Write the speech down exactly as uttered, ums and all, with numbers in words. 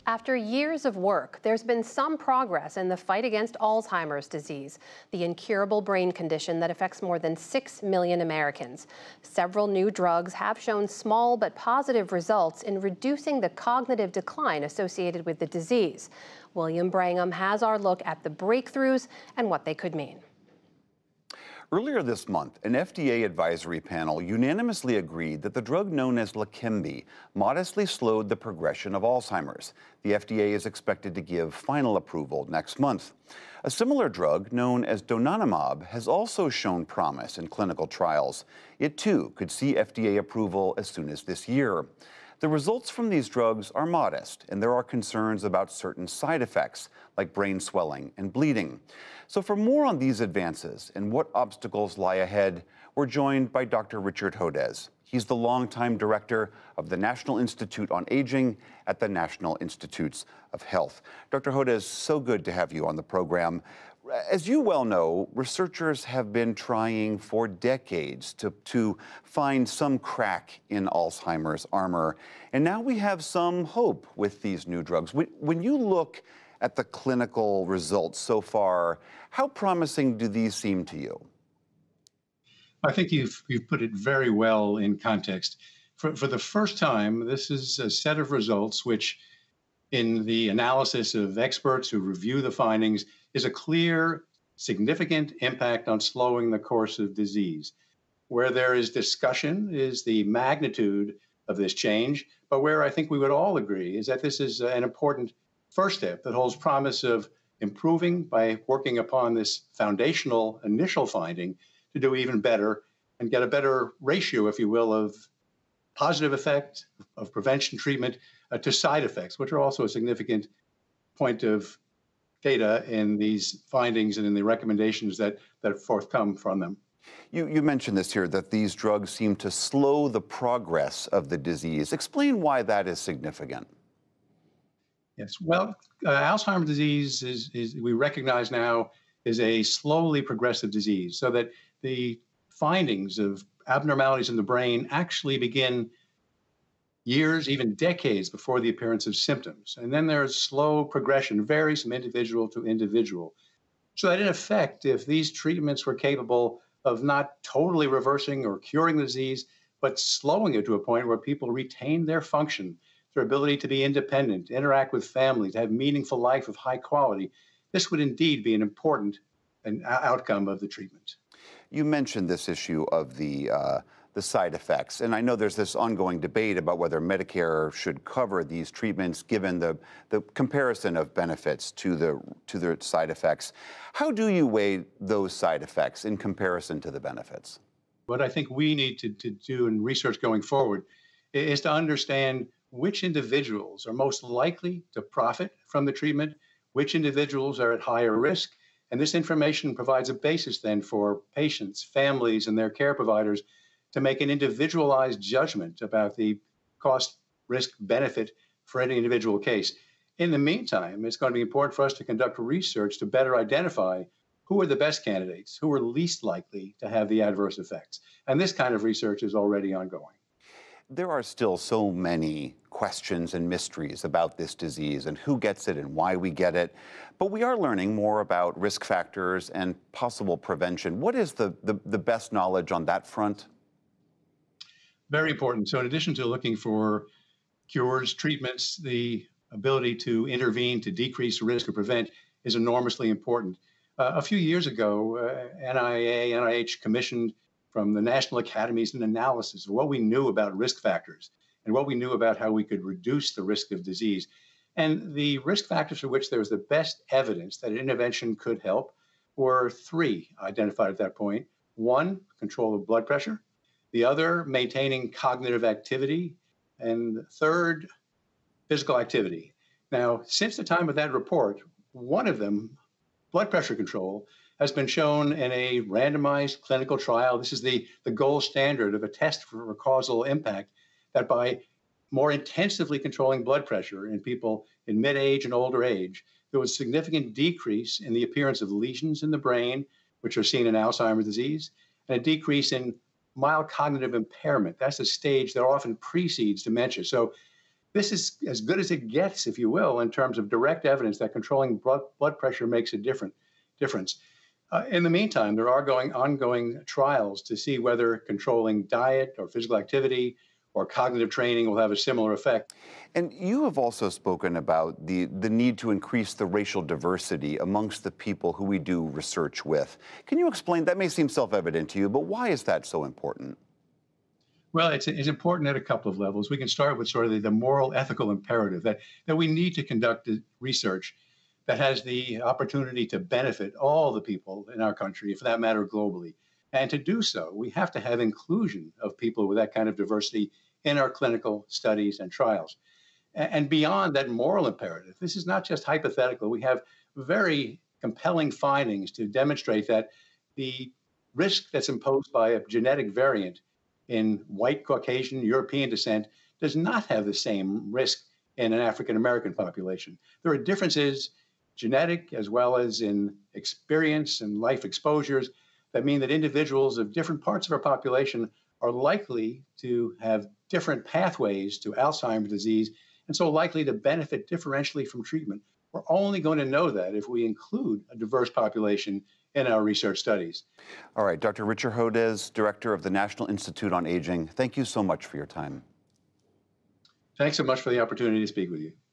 After years of work, there's been some progress in the fight against Alzheimer's disease, the incurable brain condition that affects more than six million Americans. Several new drugs have shown small but positive results in reducing the cognitive decline associated with the disease. William Brangham has our look at the breakthroughs and what they could mean. Earlier this month, an F D A advisory panel unanimously agreed that the drug known as Leqembi modestly slowed the progression of Alzheimer's. The F D A is expected to give final approval next month. A similar drug, known as donanemab, has also shown promise in clinical trials. It, too, could see F D A approval as soon as this year. The results from these drugs are modest, and there are concerns about certain side effects, like brain swelling and bleeding. So for more on these advances and what obstacles lie ahead, we're joined by Doctor Richard Hodes. He's the longtime director of the National Institute on Aging at the National Institutes of Health. Doctor Hodes, so good to have you on the program. As you well know, researchers have been trying for decades to, to find some crack in Alzheimer's armor, and now we have some hope with these new drugs. When you look at the clinical results so far, how promising do these seem to you? I think you've, you've put it very well in context. For, for the first time, this is a set of results which, in the analysis of experts who review the findings, is a clear, significant impact on slowing the course of disease. Where there is discussion is the magnitude of this change, but where I think we would all agree is that this is an important first step that holds promise of improving by working upon this foundational initial finding to do even better and get a better ratio, if you will, of positive effect of prevention treatment uh, to side effects, which are also a significant point of data in these findings and in the recommendations that, that forthcome from them. You, you mentioned this here, that these drugs seem to slow the progress of the disease. Explain why that is significant. Yes, well, uh, Alzheimer's disease is, is, we recognize now, is a slowly progressive disease, so that the findings of abnormalities in the brain actually begin years, even decades before the appearance of symptoms. And then there's slow progression, varies from individual to individual. So that in effect, if these treatments were capable of not totally reversing or curing the disease, but slowing it to a point where people retain their function, their ability to be independent, interact with family, to have meaningful life of high quality, this would indeed be an important an outcome of the treatment. You mentioned this issue of the uh, the side effects, and I know there's this ongoing debate about whether Medicare should cover these treatments given the the comparison of benefits to the to the side effects. How do you weigh those side effects in comparison to the benefits? What I think we need to, to do in research going forward is to understand which individuals are most likely to profit from the treatment, which individuals are at higher risk. And this information provides a basis then for patients, families, and their care providers to make an individualized judgment about the cost, risk, benefit for any individual case. In the meantime, it's going to be important for us to conduct research to better identify who are the best candidates, who are least likely to have the adverse effects. And this kind of research is already ongoing. There are still so many questions and mysteries about this disease and who gets it and why we get it. But we are learning more about risk factors and possible prevention. What is the, the, the best knowledge on that front? Very important. So in addition to looking for cures, treatments, the ability to intervene to decrease risk or prevent is enormously important. Uh, a few years ago, uh, N I A, N I H commissioned from the National Academies an analysis of what we knew about risk factors and what we knew about how we could reduce the risk of disease. And the risk factors for which there was the best evidence that an intervention could help were three identified at that point. One, control of blood pressure. The other, maintaining cognitive activity. And the third, physical activity. Now, since the time of that report, one of them, blood pressure control, has been shown in a randomized clinical trial. This is the, the gold standard of a test for causal impact, that by more intensively controlling blood pressure in people in mid-age and older age, there was a significant decrease in the appearance of lesions in the brain, which are seen in Alzheimer's disease, and a decrease in mild cognitive impairment. That's a stage that often precedes dementia. So This is as good as it gets, if you will, in terms of direct evidence that controlling blood, blood pressure makes a different difference. Uh, in the meantime, there are going ongoing trials to see whether controlling diet or physical activity or cognitive training will have a similar effect. And you have also spoken about the, the need to increase the racial diversity amongst the people who we do research with. Can you explain? That may seem self-evident to you, but why is that so important? Well, it's, it's important at a couple of levels. We can start with sort of the, the moral, ethical imperative that, that we need to conduct research that has the opportunity to benefit all the people in our country, for that matter, globally. And to do so, we have to have inclusion of people with that kind of diversity in our clinical studies and trials. And beyond that moral imperative, this is not just hypothetical. We have very compelling findings to demonstrate that the risk that's imposed by a genetic variant in white, Caucasian, European descent does not have the same risk in an African American population. There are differences, genetic as well as in experience and life exposures, that mean that individuals of different parts of our population are likely to have different pathways to Alzheimer's disease, and so likely to benefit differentially from treatment. We're only going to know that if we include a diverse population in our research studies. All right, Doctor Richard Hodes, Director of the National Institute on Aging, thank you so much for your time. Thanks so much for the opportunity to speak with you.